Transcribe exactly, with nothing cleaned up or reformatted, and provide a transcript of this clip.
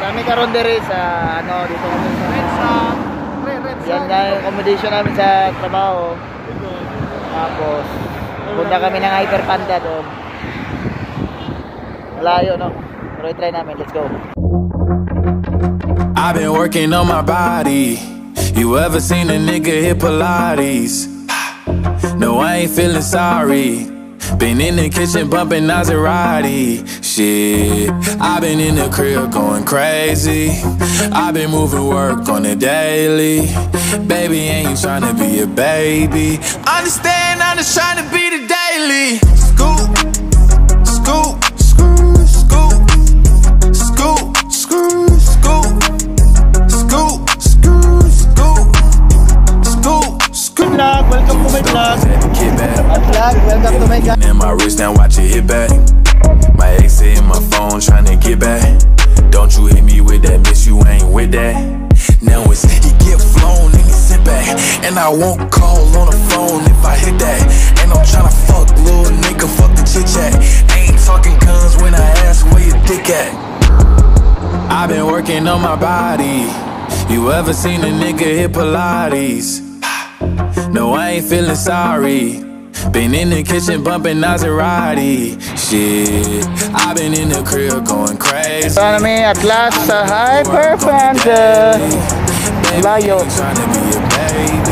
Kami karon diri sa ano dito kami sa yan nga yung accommodation namin sa trabaho. Tapos punta kami ng Hyper Panda doon. Malayo no. Pero i-try namin. Let's go. I've been working on my body. You ever seen a nigga hit Pilates? No, I ain't feeling sorry. Been in the kitchen bumping Maserati. Shit, I've been in the crib going crazy. I've been moving work on the daily. Baby, ain't you tryna be a baby? Understand, I'm just tryna be the daily. Scoop, scoop, scoop, scoop, scoop, scoop, scoop, scoop, scoop, scoop, scoop, scoop. Vlog, welcome to my vlog. Vlog, welcome to my vlog. In my wrist now, watch it hit back. My ex in my phone tryna get back. Don't you hit me with that, bitch, you ain't with that. Now it's he get flown and he sit back. And I won't call on the phone if I hit that. And I'm tryna fuck little nigga, fuck the chit chat. Ain't talking guns when I ask where your dick at. I've been working on my body. You ever seen a nigga hit Pilates? No, I ain't feeling sorry. Been in the kitchen bumping Maserati. Shit, I've been in the crib going crazy. Sana kami at last sa Hyper Panda. Layo. Trying to be a baby.